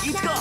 イチカ。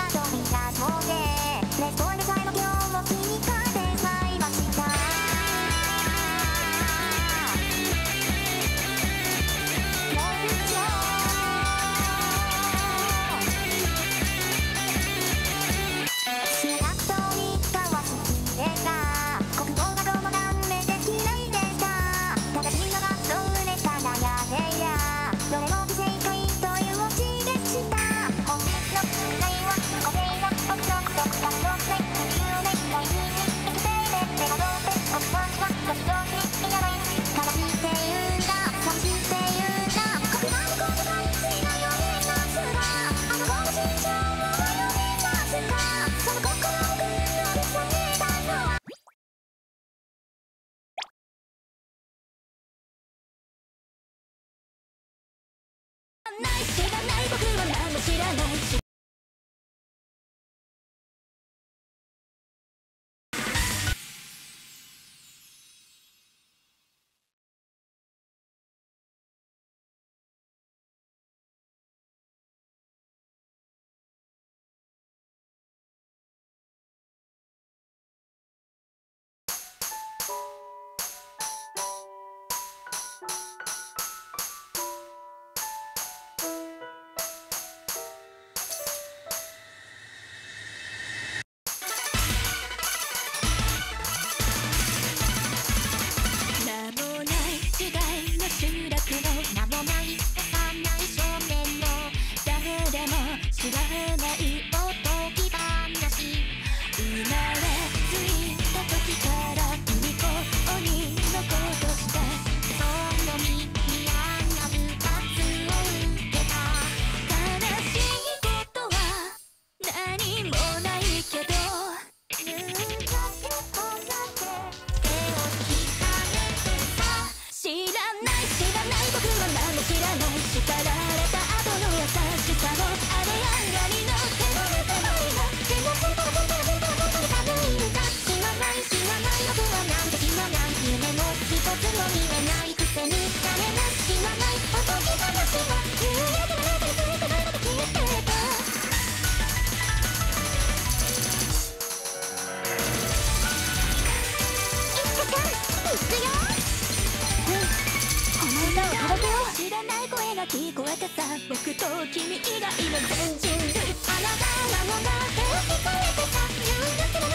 聞こえてさ、僕と君以外の全人類あなたの名前を聞こえてさ、言うだけの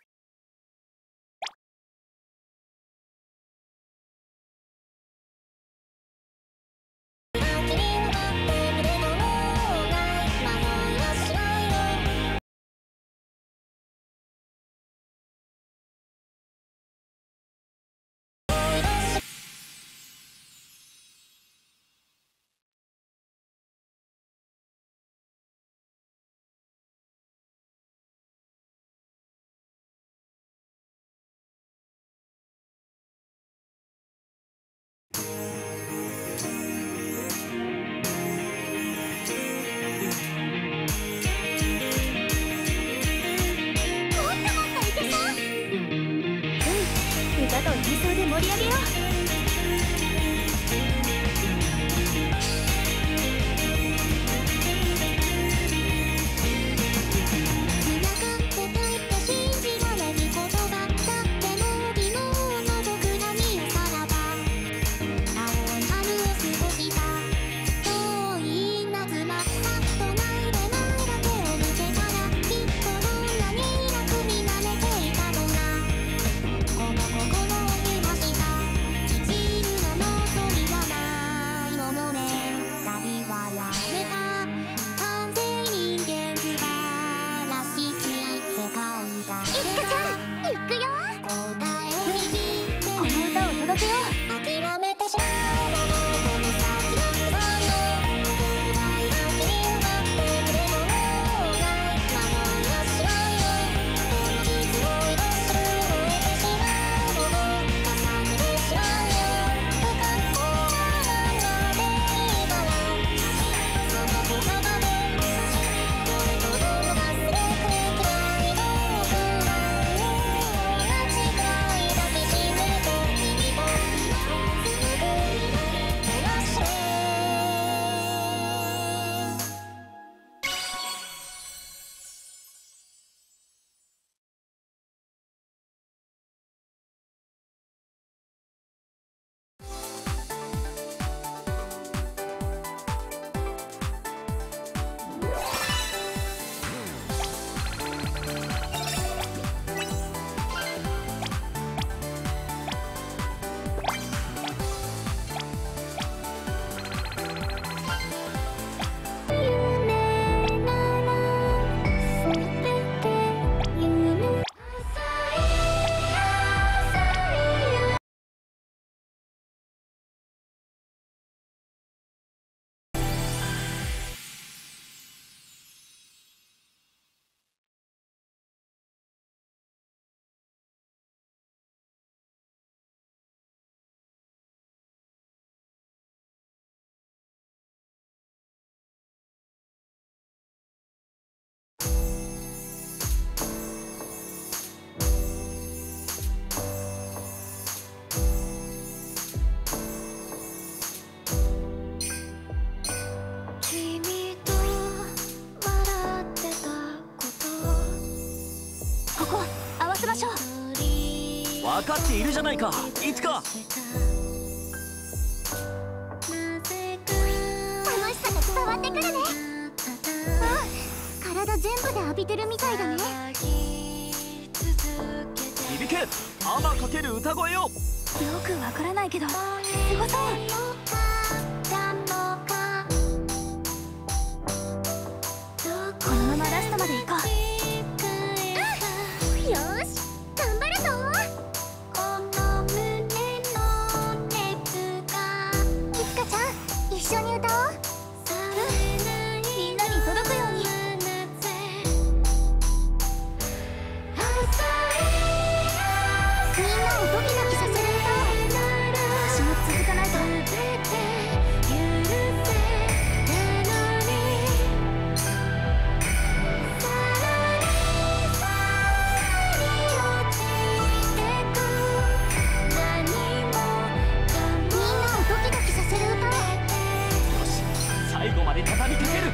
歌と演奏で盛り上げよう。 分かっているじゃないか、いつか。 楽しさが伝わってくるね。体全部で浴びてるみたいだね。 響け、アマかける歌声よ。 よくわからないけどすごそう。このままラストまで行こう。よーし、頑張るぞ。いつかちゃん、一緒に歌おう。みんなに届くように。みんなをドキドキさせる歌を。私も続かないと。 最後まで畳みかける。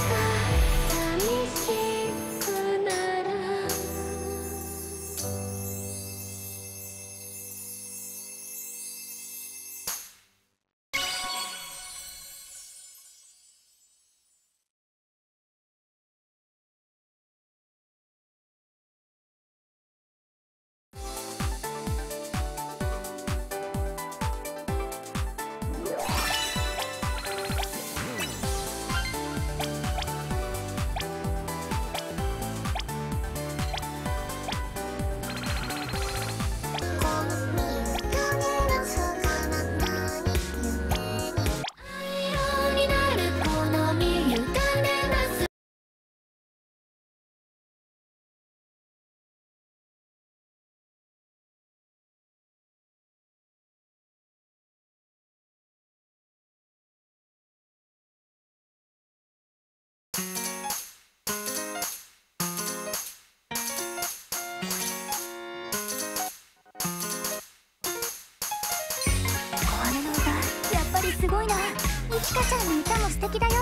すごいな。いちかちゃんの歌も素敵だよ。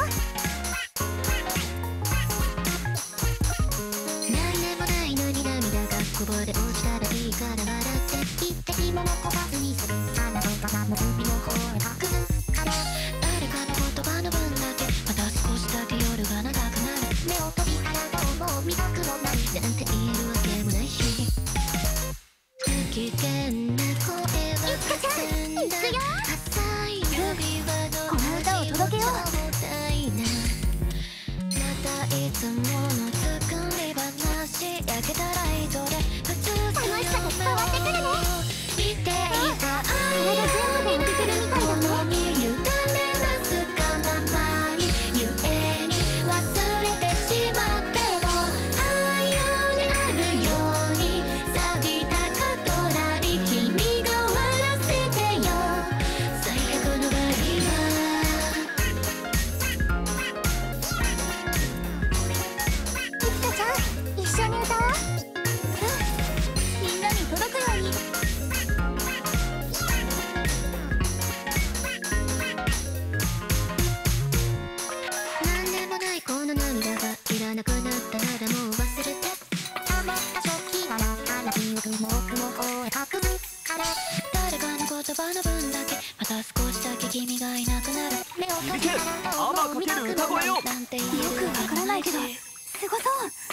何でもないのに涙がこぼれ落ちたらいいから笑って一滴も残さずにする。あなたが結びの方へ隠すから誰かの言葉の分だけまた少しだけ夜が長くなる。目を閉じたらどうも見たくもないなんて言えるわけもないし不機嫌な声はちゃん、行くよ。 この歌を届けよう。またいつもの作り話焼けたライトで普通楽しさが伝わってくるね。 見ていた体全部で浴びてるみたいだね。 委ねますかままにゆえに忘れてしまってもああようにあるように錆びたカトラリ君が笑わせてよ。最悪の場合いつかちゃん、一緒に歌おう。みんなに届くように。 なんでもないこの涙がいらなくなったならもう忘れて。 余った時は花火を雲方へ隠すから誰かの言葉の分だけまた少しだけ君がいなくなる。 目を閉響け、 じたらアマかける歌声よ。 なんて言よくわからないけどすごそう。